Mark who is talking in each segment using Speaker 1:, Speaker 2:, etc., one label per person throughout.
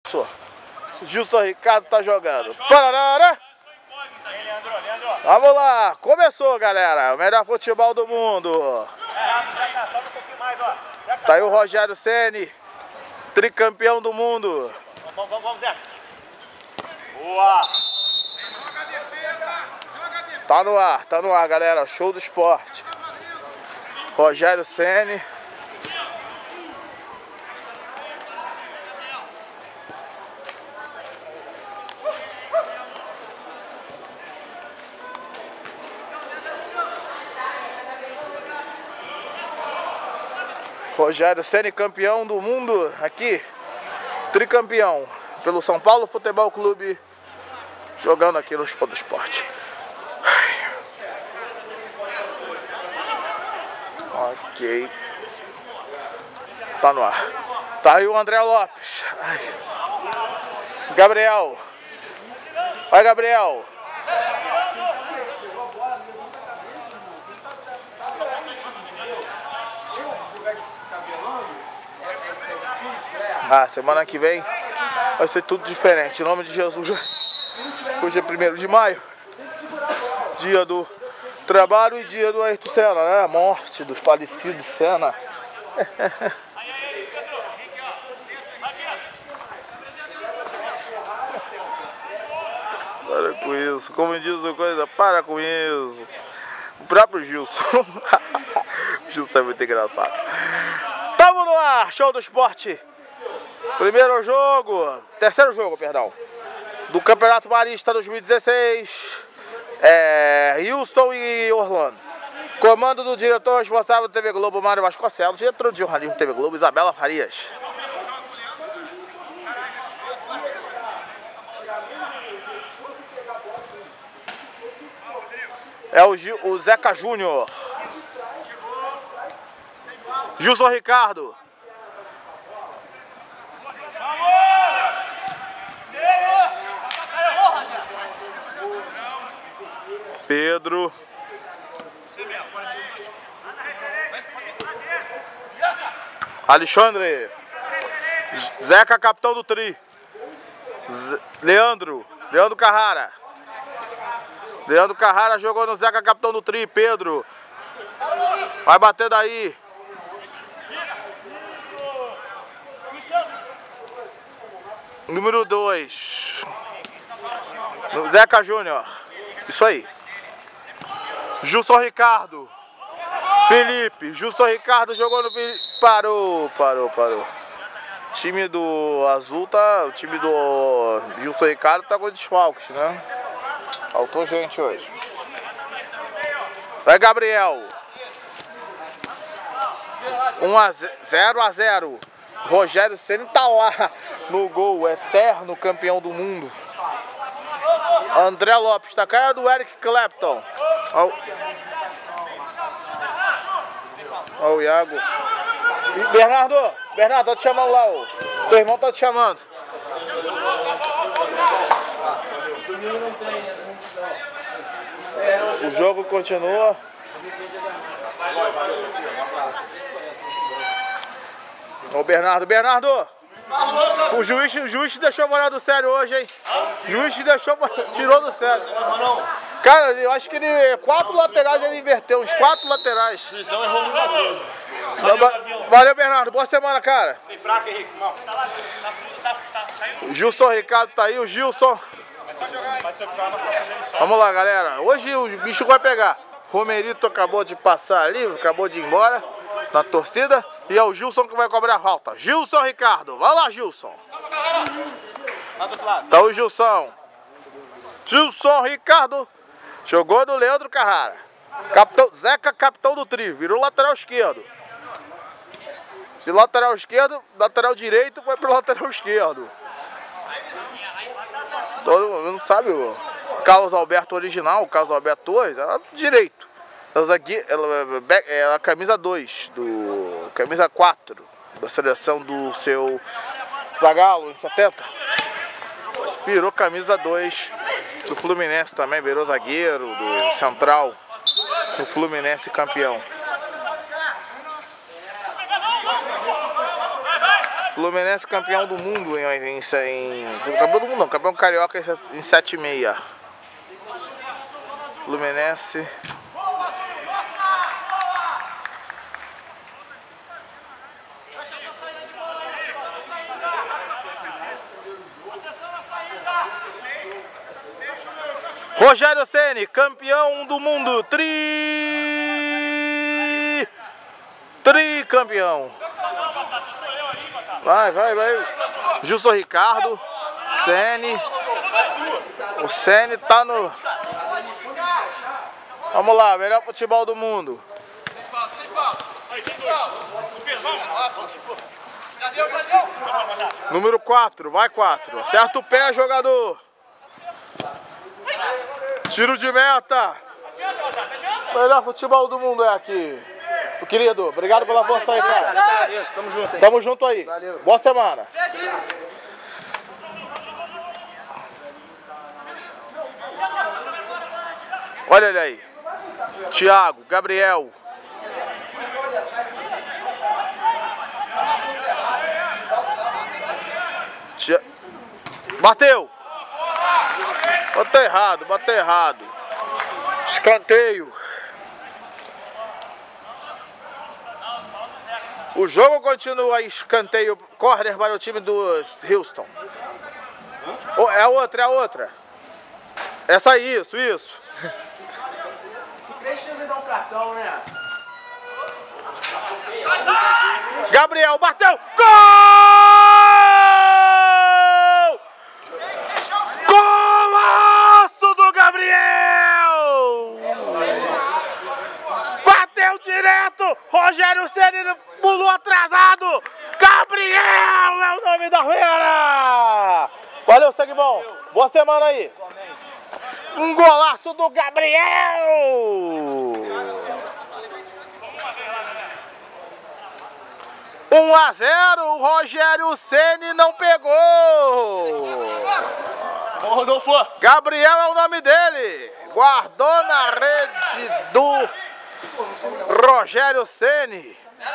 Speaker 1: Gilson Ricardo tá jogando. Pararara! Vamos lá, começou, galera. O melhor futebol do mundo. Tá aí o Rogério Ceni, tricampeão do mundo.
Speaker 2: Vamos, Zé. Boa!
Speaker 1: Tá no ar, galera. Show do esporte. Rogério Ceni. Rogério Ceni, campeão do mundo aqui, tricampeão pelo São Paulo Futebol Clube, jogando aqui no Show do Esporte. Ok, tá no ar. Tá aí o André Lopes. Ai. Gabriel, vai Gabriel. Ah, semana que vem vai ser tudo diferente. Em nome de Jesus. Hoje é 1º de maio. Dia do trabalho e dia do Ayrton Senna, né? A morte do falecido Senna. Para com isso. Como diz a coisa, para com isso. O próprio Gilson. O Gilson é muito engraçado. Tamo no ar, Show do Esporte. Terceiro jogo, perdão, do Campeonato Marista 2016, Houston e Orlando. Comando do diretor responsável da TV Globo, Mário Vasconcelos, diretor de jornalismo da TV Globo, Isabela Farias. É o Zeca Júnior. Gilson Ricardo. Pedro. Alexandre. Zeca, capitão do tri. Leandro Carrara. Leandro Carrara jogou no Zeca, capitão do tri. Pedro. Vai bater daí. Número 2. Zeca Júnior. Isso aí. Gilson Ricardo. Felipe. Gilson Ricardo jogou no... Parou. O time do Azul tá... O time do Gilson Ricardo tá com desfalques, né? Faltou gente hoje. Vai, Gabriel. 0-0. Rogério Ceni tá lá no gol. Eterno campeão do mundo. André Lopes, tá cara do Eric Clapton. Ó o Iago. Bernardo, tá te chamando lá, ó. Teu irmão tá te chamando. O jogo continua. Ô Bernardo. O juiz te deixou morar do sério hoje, hein? O juiz te tirou do sério. Cara, eu acho que ele... 4 laterais ele inverteu, uns 4 laterais.
Speaker 2: O juizão errou muito aqui.
Speaker 1: Valeu, Bernardo. Boa semana, cara.
Speaker 2: Tem fraco, Henrique.
Speaker 1: O Gilson Ricardo tá aí, o Gilson. Vamos lá, galera. Hoje o bicho vai pegar. Romerito acabou de passar ali, acabou de ir embora na torcida. E é o Gilson que vai cobrar a falta. Gilson Ricardo. Vai lá, Gilson. Tá o Gilson. Gilson Ricardo. Jogou do Leandro Carrara. Zeca, capitão do tri. Virou lateral esquerdo. De lateral esquerdo, lateral direito vai pro lateral esquerdo. Todo mundo sabe o Carlos Alberto original, o Carlos Alberto Torres, ela direito. Ela camisa 2, camisa 4 da seleção do seu Zagallo em 70. Virou camisa 2 do Fluminense também, virou zagueiro do Central, do Fluminense campeão. Fluminense campeão do mundo campeão do mundo não, campeão carioca em 7,6. Fluminense. Rogério Ceni, campeão do mundo, tricampeão. Vai. Gilson Ricardo, Ceni. O Ceni tá no... Vamos lá, melhor futebol do mundo. Número 4, vai 4. Acerta o pé, jogador. Tiro de meta. Melhor futebol do mundo é aqui. Querido, obrigado pela força aí, cara.
Speaker 3: Tamo junto aí.
Speaker 1: Tamo junto aí.
Speaker 3: Valeu.
Speaker 1: Boa semana. Olha ele aí. Thiago, Gabriel. Bateu. Bateu errado. Escanteio. O jogo continua, escanteio, corner para o time do Houston. É a outra. Essa aí, isso.
Speaker 3: Deixa eu me dar um cartão, né?
Speaker 1: Gabriel bateu. Gol! Golaço do Gabriel! Bateu direto. Rogério Ceni pulou atrasado. Gabriel é o nome da feira. Valeu, segue bom. Boa semana aí. Um golaço do Gabriel! 1-0, o Rogério Ceni não pegou!
Speaker 2: Bom, Rodolfo!
Speaker 1: Gabriel é o nome dele! Guardou na rede do Rogério Ceni!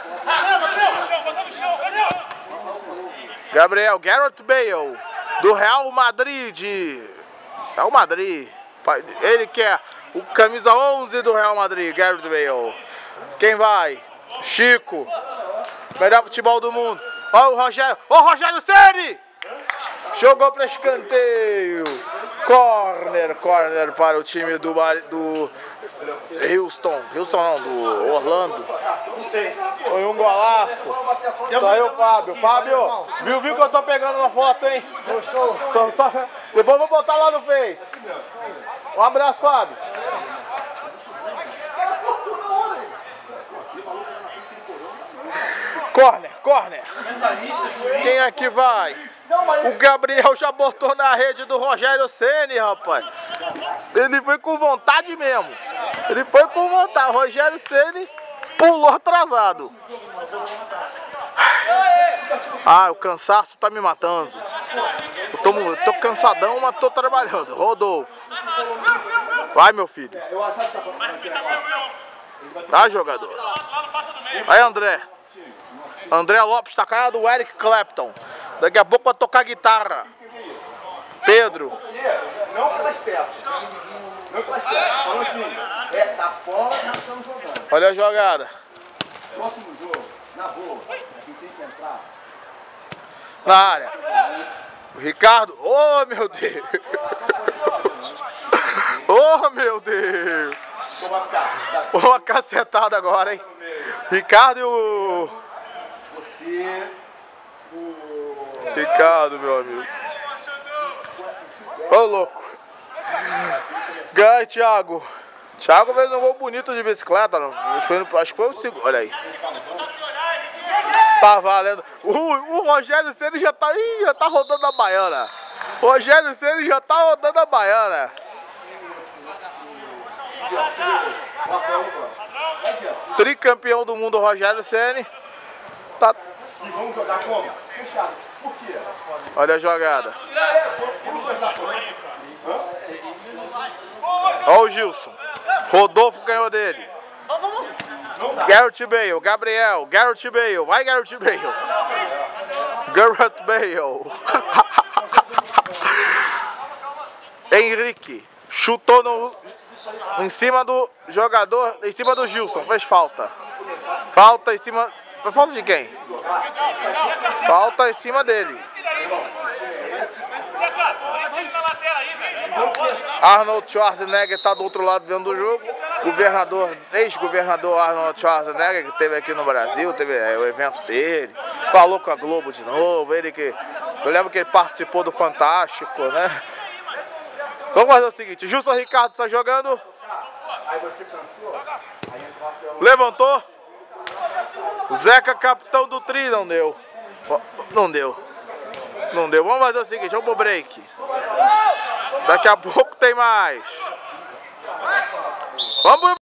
Speaker 1: Gabriel, Gareth Bale, do Real Madrid. Real Madrid. Ele que é o camisa 11 do Real Madrid, Gareth Bale. Quem vai? Chico. Melhor futebol do mundo. Ó o Rogério. Ó o Rogério Ceni! Jogou para escanteio. Corner para o time do Houston. Houston não, do Orlando. Foi um golaço. Tá aí o Fábio. Fábio, viu que eu tô pegando na foto, hein? Depois eu vou botar lá no Face. Um abraço, Fábio. Corner. Quem aqui vai? O Gabriel já botou na rede do Rogério Ceni, rapaz. Ele foi com vontade mesmo. O Rogério Ceni pulou atrasado. O cansaço tá me matando. Eu tô cansadão, mas tô trabalhando. Rodolfo. Vai, meu filho. Tá, jogador. Aí, André Lopes tá cara do Eric Clapton. Daqui a pouco vai tocar guitarra. Pedro.
Speaker 3: Não pelas peças. Falando assim, da fora nós estamos jogando.
Speaker 1: Olha a jogada.
Speaker 3: Próximo jogo, na boa, a gente tem que entrar.
Speaker 1: Na área. O Ricardo. Oh, meu Deus. Oh, meu Deus.
Speaker 3: Como vai ficar?
Speaker 1: Uma cacetada agora, hein? Ricardo e o... Ricardo, meu amigo. Ô, louco. Ganha, Thiago. Thiago fez um gol bonito de bicicleta. Acho que foi o segundo. Olha aí. Tá valendo. O Rogério Ceni já tá rodando a baiana. Rogério Ceni já tá rodando a baiana. Tricampeão do mundo, Rogério Ceni. Tá...
Speaker 3: E vamos jogar como? Fechado. Por quê?
Speaker 1: Olha a jogada. Olha o Gilson. Rodolfo ganhou dele. Gareth Bale, Gabriel, Gareth Bale. Vai, Gareth Bale. Gareth Bale. Henrique chutou em cima do jogador, em cima do Gilson, fez falta. Falta em cima. Falta de quem? Falta em cima dele. Arnold Schwarzenegger está do outro lado vendo o jogo. Ex-governador Arnold Schwarzenegger, que esteve aqui no Brasil, teve o evento dele, falou com a Globo de novo. Eu lembro que ele participou do Fantástico, né? Vamos fazer o seguinte: Gilson Ricardo está jogando. Levantou. Zeca, capitão do tri, não deu. Não deu. Vamos fazer o seguinte: vamos pro break. Daqui a pouco tem mais. Vamos pro